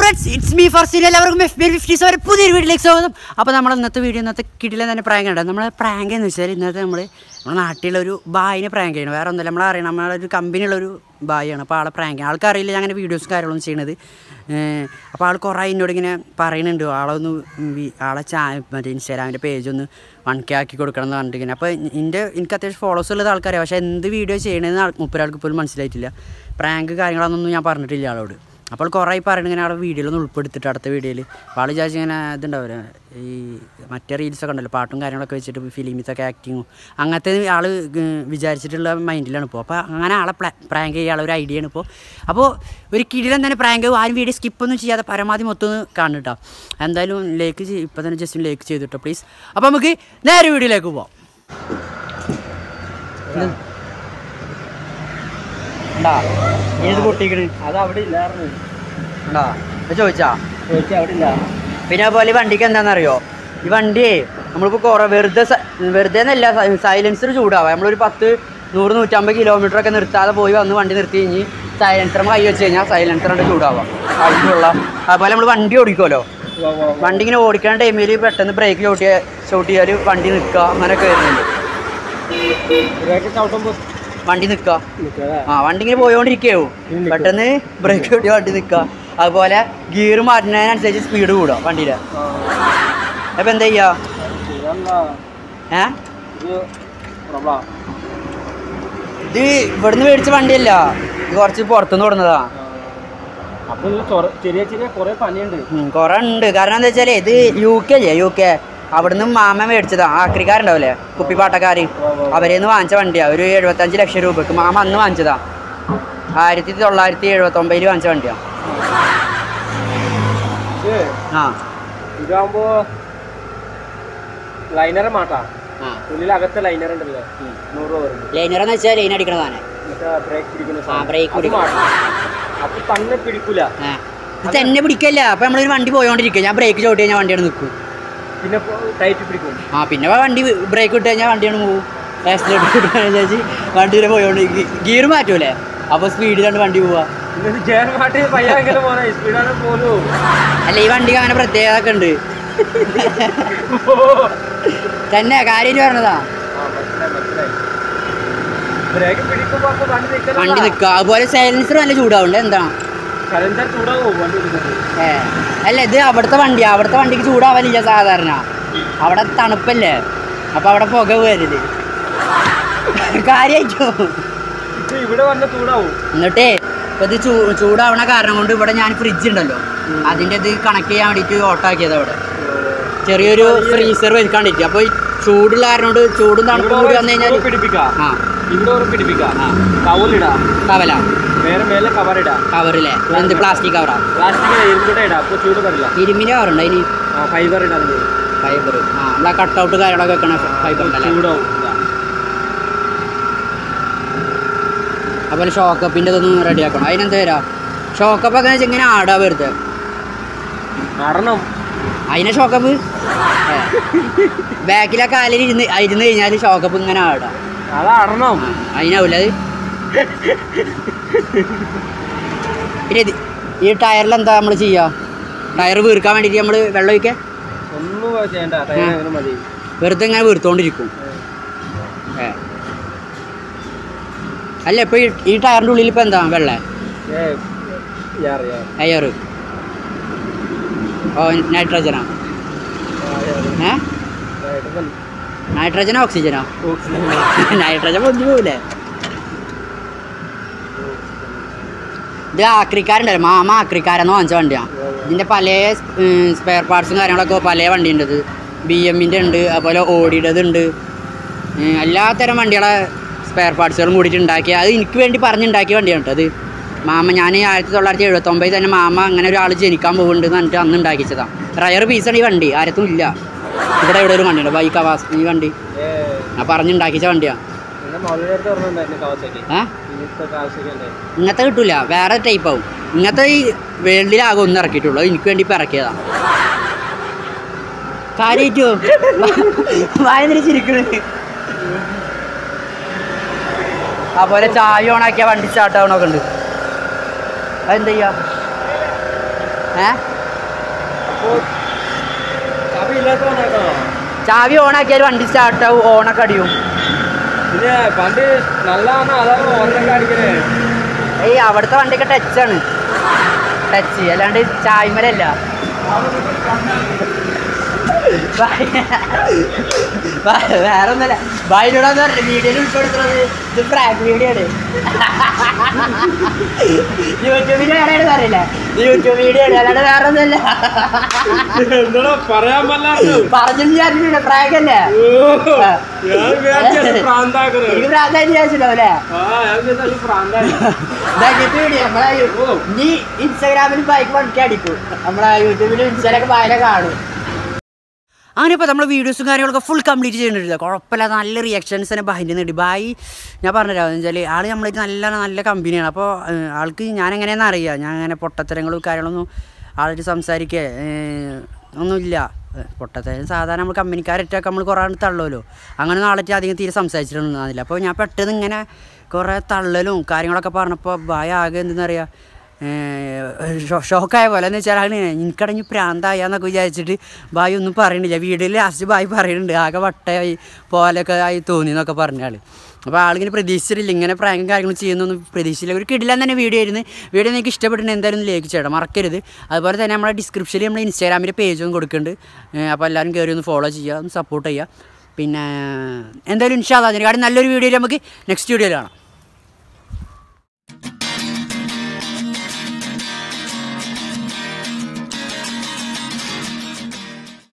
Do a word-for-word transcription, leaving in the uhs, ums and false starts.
friends, it's me Farsin. എല്ലാവർക്കും F B fifty seven പുതിയൊരു വീഡിയോയിലേക്ക് സ്വാഗതം. അപ്പോൾ നമ്മൾ ഇന്നത്തെ വീഡിയോ ഇന്നത്തെ കിടിലൻ തന്നെ പ്രാങ്ക് ഉണ്ട്. നമ്മൾ പ്രാങ്ക് എന്ന് വെച്ചാൽ ഇന്നത്തെ നമ്മൾ നമ്മുടെ നാട്ടിലൊരു ബായിനെ പ്രാങ്ക് ചെയ്യണം. വേറെ ഒന്നുമില്ല, നമ്മളറിയണം നമ്മളൊരു കമ്പനിയുള്ളൊരു ബായാണ്. അപ്പോൾ ആളെ പ്രാങ്ക് ചെയ്യണം. ആൾക്കറിയില്ല അങ്ങനെ വീഡിയോസും കാര്യങ്ങളൊന്നും ചെയ്യണത്. അപ്പോൾ ആൾ കുറേ എന്നോട് ഇങ്ങനെ പറയുന്നുണ്ട്, ആളൊന്ന് ആളെ ചാ മറ്റേ ഇൻസ്റ്റാഗ്രാമിൻ്റെ പേജൊന്ന് വൺ കെ ആക്കി കൊടുക്കണം എന്ന് പറഞ്ഞിരിക്കുന്നത്. അപ്പോൾ എൻ്റെ എനിക്ക് അത്യാവശ്യം ഫോളോവേഴ്സ് ഉള്ളത് ആൾക്കാരെ, പക്ഷേ എന്ത് വീഡിയോ ചെയ്യണമെന്ന് മുപ്പൊരാൾക്ക് പോലും മനസ്സിലായിട്ടില്ല. പ്രാങ്ക് കാര്യങ്ങളൊന്നും ഞാൻ പറഞ്ഞിട്ടില്ല ആളോട്. അപ്പോൾ കുറേ പറയുന്നത് ഇങ്ങനെ ആളെ വീഡിയോയിലൊന്നും ഉൾപ്പെടുത്തിട്ട് അടുത്ത വീഡിയോയിൽ അപ്പോൾ ആൾ വിചാരിച്ച് ഇങ്ങനെ ഇതുണ്ടാവില്ല, ഈ മറ്റേ റീൽസൊക്കെ ഉണ്ടല്ലോ പാട്ടും കാര്യങ്ങളൊക്കെ വെച്ചിട്ട് ഫിലിമിത്തൊക്കെ ആക്ടിങ്ങും അങ്ങനത്തെ ആൾ വിചാരിച്ചിട്ടുള്ള മൈൻഡിലാണ് ഇപ്പോൾ. അപ്പോൾ അങ്ങനെ ആളെ പ്രാങ്ക് ചെയ്യാനുള്ള ഒരു ഐഡിയ ആണ് ഇപ്പോൾ. അപ്പോൾ ഒരു കിടിലൻ തന്നെ പ്രാങ്ക്, ആരും വീഡിയോ സ്കിപ്പൊന്നും ചെയ്യാതെ പരമാവധി മൊത്തം കാണും കേട്ടോ. എന്തായാലും ലൈക്ക് ഇപ്പോൾ തന്നെ ജസ്റ്റ് ലൈക്ക് ചെയ്തിട്ടോ പ്ലീസ്. അപ്പോൾ നമുക്ക് നേരെ വീഡിയോയിലേക്ക് പോവാം. ഏത് പൊട്ടിക്കണ് അത് അവിടെ ഇല്ലായിരുന്നു ചോദിച്ചാ ചോദിച്ചാ അവിടെ ഇല്ല. പിന്നെ അതുപോലെ ഈ വണ്ടിക്ക് എന്താണെന്നറിയോ, ഈ വണ്ടി നമ്മളിപ്പോൾ കുറേ വെറുതെ വെറുതെ എന്നല്ല സൈലൻസർ ചൂടാവാം. നമ്മളൊരു പത്ത് നൂറ് നൂറ്റമ്പത് കിലോമീറ്റർ ഒക്കെ നിർത്താതെ പോയി വന്ന് വണ്ടി നിർത്തി കഴിഞ്ഞ് സൈലൻസർ കൈ വെച്ച് കഴിഞ്ഞാൽ സൈലൻസർ കൊണ്ട് ചൂടാവാം അതിനുള്ള. അതുപോലെ നമ്മൾ വണ്ടി ഓടിക്കുമല്ലോ, വണ്ടി ഇങ്ങനെ ഓടിക്കുന്ന ടൈമിൽ പെട്ടെന്ന് ബ്രേക്ക് ചവിട്ടിയ ചവിട്ടിയാൽ വണ്ടി നിൽക്കുക അങ്ങനെയൊക്കെ വരുന്നുണ്ട്. വണ്ടി നിൽക്കുക, ആ വണ്ടി ഇങ്ങനെ പോയോണ്ടിരിക്കുകയോ പെട്ടെന്ന് ബ്രേക്ക് ചവിട്ടിയ വണ്ടി നിൽക്കുക. അതുപോലെ ഗിയർ മാറ്റുന്നതിനനുസരിച്ച് സ്പീഡ് കൂടുക വണ്ടിയിലെ. അപ്പം എന്താ ചെയ്യുക? ഏ ഇത് ഇവിടുന്ന് മേടിച്ച വണ്ടിയല്ല, ഇത് കുറച്ച് പുറത്തുനിന്ന് കൊടുന്നതാ. ചെറിയ ചെറിയ കുറെ പണിയുണ്ട്, കുറെ ഉണ്ട്. കാരണം എന്താ വെച്ചാൽ ഇത് യു കെ അല്ലേ, യു കെ അവിടുന്ന് മാമ മേടിച്ചതാ. ആക്രിക്കാരുണ്ടാവില്ലേ കുപ്പിപ്പാട്ടക്കാർ, അവരേന്ന് വാങ്ങിച്ച വണ്ടിയാ. ഒരു എഴുപത്തഞ്ച് ലക്ഷം രൂപക്ക് മാമ അന്ന് വാങ്ങിച്ചതാ. ആയിരത്തി തൊള്ളായിരത്തി എഴുപത്തി ഒമ്പതിൽ വാങ്ങിച്ച വണ്ടിയാ. ആ ഇതാകുമ്പോ ലൈനർ മാറ്റാ, ഉള്ളിലകത്ത് ലൈനർ ഉണ്ടല്ലോ, നൂറ് രൂപ. ലൈനർ എന്ന് വെച്ചാൽ ലൈൻ അടിക്കണതാണ്, ബ്രേക്ക് പിടിക്കുന്ന ബ്രേക്ക് അപ്പൊ തന്നെ പിടിക്കൂല. ഇത് തന്നെ പിടിക്കല്ല. അപ്പൊ നമ്മളൊരു വണ്ടി പോയോണ്ടിരിക്കുക, ഞാൻ ബ്രേക്ക് ചോട്ടി കഴിഞ്ഞാൽ വണ്ടിയാണ് നിൽക്കും. പിന്നെ ടൈറ്റ് പിടിക്കും. ആ പിന്നെ വണ്ടി ബ്രേക്ക് ഇട്ട് കഴിഞ്ഞാൽ വണ്ടിയാണ് പോകും. ആക്സിഡൻറ്റ് വിചാരിച്ച് വണ്ടി വരെ പോയോണ്ട് ഗിയർ മാറ്റൂലേ, അപ്പൊ സ്പീഡിലാണ് വണ്ടി പോവാ. അല്ല ഈ വണ്ടിക്ക് അങ്ങനെ പ്രത്യേകത ഒക്കെ ഉണ്ട് തന്നെ, കാര്യമായിട്ട് പറഞ്ഞതാ. വണ്ടി നിൽക്കുക. അതുപോലെ സൈലൻസർ നല്ല ചൂടാവുണ്ട്. എന്താ ഏ അല്ല ഇത് അവിടുത്തെ വണ്ടിയാ, അവിടുത്തെ വണ്ടിക്ക് ചൂടാവാനില്ല സാധാരണ. അവിടെ തണുപ്പല്ലേ, അപ്പൊ അവിടെ പുക വരില്ലേ കാര്യമായിട്ടോ. എന്നിട്ടേ ഇപ്പൊ ഇത് ചൂ ചൂടാവണ കാരണം കൊണ്ട് ഇവിടെ ഞാൻ ഫ്രിഡ്ജ് ഉണ്ടല്ലോ, അതിൻ്റെ ഇത് കണക്ട് ചെയ്യാൻ വേണ്ടിയിട്ട് ഓട്ടാക്കിയത്. അവിടെ ചെറിയൊരു ഫ്രീസർ വെക്കാണ്ടിരിക്കും. അപ്പൊ ഈ ചൂടുള്ള കാരണം കൊണ്ട് ചൂടും തണുപ്പും കൂടി വന്നു കഴിഞ്ഞാൽ ആ കവല കവറില്ലേ, എന്ത് പ്ലാസ്റ്റിക് കവറാ? ഇരുമ്പിന്റെ കവറുണ്ട് അതിന്, ഫൈബർ ഫൈബർ ആ നമ്മളെ കട്ടൗട്ട് കാര്യങ്ങളൊക്കെ വെക്കണ ഫൈബർ ഉണ്ടല്ലോ. അതുപോലെ ഷോക്കപ്പിൻ്റെ ഇതൊന്നും റെഡിയാക്കണം. അതിനെന്താ വരാ ഷോക്കപ്പൊക്കെ വെച്ചാൽ ഇങ്ങനെ ആടാ വെറുതെ നടണം. അതിനെ ഷോക്കപ്പ് ബാക്കിലെ കാലിൽ ഇരുന്ന് ഇരുന്ന് കഴിഞ്ഞാൽ ഷോക്കപ്പ് ഇങ്ങനെ ആടാ, അതിനാവൂല അത്. പിന്നെ ഈ ടയറിൽ എന്താ നമ്മൾ ചെയ്യുക? ടയർ വീർക്കാൻ വേണ്ടിയിട്ട് നമ്മൾ വെള്ളം ഒഴിക്കാൻ വെറുതെ ഇങ്ങനെ വീർത്തോണ്ടിരിക്കും. ഏ അല്ല ഇപ്പൊ ഈ ടയറിൻ്റെ ഉള്ളിൽ ഇപ്പൊ എന്താ വെള്ള എയർ? ഓ നൈട്രജനാ? ഏ നൈട്രജനോ ഓക്സിജനോ? നൈട്രജൻ പൊന്തി പോവില്ലേ? ഇത് ആക്രിക്കാരുണ്ടല്ലോ, മാമ ആക്രിക്കാരെന്ന് വാങ്ങിച്ച വണ്ടിയാണ്. ഇതിൻ്റെ പല സ്പെയർ പാർട്സും കാര്യങ്ങളൊക്കെ പല വണ്ടി ഉണ്ട്. ബി എമ്മിൻ്റെ ഉണ്ട്, അതുപോലെ ഓടിയുടേത് ഉണ്ട്. എല്ലാത്തരം വണ്ടികളെ സ്പെയർ പാർട്സുകളും കൂടിയിട്ട് ഉണ്ടാക്കിയ, അത് എനിക്ക് വേണ്ടി പറഞ്ഞുണ്ടാക്കിയ വണ്ടിയാണ് കേട്ടോ അത്. മാമ ഞാൻ ആയിരത്തി തൊള്ളായിരത്തി എഴുപത്തി ഒമ്പതിൽ തന്നെ മാമ അങ്ങനെ ഒരാൾ ജനിക്കാൻ പോകുന്നുണ്ടെന്ന് പറഞ്ഞിട്ട് അന്ന് ഉണ്ടാക്കിച്ചതാണ്. റയർ പീസാണ് ഈ വണ്ടി, ആരത്തും ഇല്ല. ഇവിടെ ഇവിടെ ഒരു വണ്ടിയുണ്ട് ബൈക്ക് ആവാസ്, ഈ വണ്ടി ഞാൻ പറഞ്ഞുണ്ടാക്കിച്ച വണ്ടിയാണ്. ഏ ഇങ്ങനത്തെ കിട്ടൂല, വേറെ ടൈപ്പ് ആവും. ഇങ്ങനത്തെ ഈ വേൾഡിലാകെ ഒന്നും ഇറക്കിയിട്ടുള്ളൂ, എനിക്ക് വേണ്ടി ഇപ്പം ഇറക്കിയതാണ്. കാര്യമായിട്ടോ വായനിരിച്ചിരിക്കണ്. അതുപോലെ ചായ ഓണാക്കിയ വണ്ടി സ്റ്റാർട്ട് ആവണമൊക്കെ ഉണ്ട്. അതെന്താ ചെയ്യാ? ഏ ചാവി ഓണാക്കിയാൽ വണ്ടി സ്റ്റാർട്ടാവും, ഓണൊക്കെ അടിയും. പിന്നെ പണ്ട് നല്ലതാണ് അതാണ് ഓണൊക്കെ അടിക്കണേ. ഏയ് അവിടുത്തെ വണ്ടിയൊക്കെ ടച്ചാണ്, ടച്ച് അല്ലാണ്ട് ചായ്മലല്ല. വേറെ ഒന്നല്ല, ബായിനോടാന്ന് പറഞ്ഞ വീഡിയോയിൽ ഉൾപ്പെടുത്തുന്നത് ഇത് പ്രാങ്ക് വീഡിയോ ആണ്. യൂട്യൂബ് വീഡിയോ ആരാണെന്ന് അറിയില്ല, യൂട്യൂബ് വീഡിയോ ആണ് അല്ലാണ്ട് വേറെ ഒന്നല്ല. പറയാൻ പറഞ്ഞില്ല പ്രാങ്ക് അല്ലേ, എനിക്ക് പ്രാന്തായി വിചാരിച്ചിട്ടുണ്ടാവല്ലേ. വീഡിയോ നമ്മളെ ഇനി ഇൻസ്റ്റാഗ്രാമിൽ ബൈക്ക് വണ്ടി അടിക്കും, നമ്മളെ യൂട്യൂബിലും ഇൻസ്റ്റയിലൊക്കെ ഭയങ്കര കാണും. അങ്ങനെ ഇപ്പോൾ നമ്മൾ വീഡിയോസും കാര്യങ്ങളൊക്കെ ഫുൾ കംപ്ലീറ്റ് ചെയ്യുന്നുണ്ടില്ല, കുഴപ്പമില്ലാതെ നല്ല റിയാക്ഷൻസ് തന്നെ ബായിൻ്റെ നേടി. ബായി ഞാൻ പറഞ്ഞുതരാം എന്ന് വെച്ചാൽ ആൾ നമ്മളായിട്ട് നല്ല നല്ല കമ്പനിയാണ്. അപ്പോൾ ആൾക്ക് ഞാൻ എങ്ങനെയാണെന്ന് അറിയാം, ഞാൻ അങ്ങനെ പൊട്ടത്തരങ്ങളും കാര്യങ്ങളൊന്നും ആളായിട്ട് സംസാരിക്കുക ഒന്നുമില്ല. പൊട്ടത്തരം സാധാരണ നമ്മൾ കമ്പനിക്കാരറ്റൊക്കെ നമ്മൾ കുറേ തള്ളുമല്ലോ, അങ്ങനെ നാളെ അധികം തീരെ സംസാരിച്ചിട്ടൊന്നും. അപ്പോൾ ഞാൻ പെട്ടെന്ന് ഇങ്ങനെ കുറേ തള്ളലും കാര്യങ്ങളൊക്കെ പറഞ്ഞപ്പോൾ ബായ് ആകെ എന്തെന്ന് പറയുക ഷോക്കായ പോലെ എന്ന് വെച്ചാൽ എനിക്കടഞ്ഞ് പ്രാന്തായെന്നൊക്കെ വിചാരിച്ചിട്ട് ബായി ഒന്നും പറയണില്ല. വീഡിയോയിൽ ലാസ്റ്റ് ബായി പറയുന്നുണ്ട് ആകെ വട്ടയായി പോലൊക്കെ ആയി തോന്നി എന്നൊക്കെ പറഞ്ഞാൽ. അപ്പോൾ ആളിങ്ങനെ പ്രതീക്ഷിച്ചിട്ടില്ല, ഇങ്ങനെ പ്രാങ്കും കാര്യങ്ങളും ചെയ്യുന്നൊന്നും പ്രതീക്ഷിച്ചില്ല. ഒരു കിടിലൻ തന്നെ വീഡിയോ ആയിരുന്നു. വീഡിയോ നിങ്ങൾക്ക് ഇഷ്ടപ്പെട്ടിട്ട് എന്തായാലും ലൈക്ക് ചെയ്യണം, മറക്കരുത്. അതുപോലെ തന്നെ നമ്മുടെ ഡിസ്ക്രിപ്ഷനിൽ നമ്മൾ ഇൻസ്റ്റാഗ്രാമിൻ്റെ പേജും കൊടുക്കുന്നുണ്ട്. അപ്പോൾ എല്ലാവരും കയറി ഒന്ന് ഫോളോ ചെയ്യുക, ഒന്ന് സപ്പോർട്ട് ചെയ്യുക. പിന്നെ എന്തായാലും ഇൻഷാ അല്ലാഹ് അതിനെക്കാളും നല്ലൊരു വീഡിയോയിൽ നമുക്ക് നെക്സ്റ്റ് വീഡിയോയിൽ കാണാം.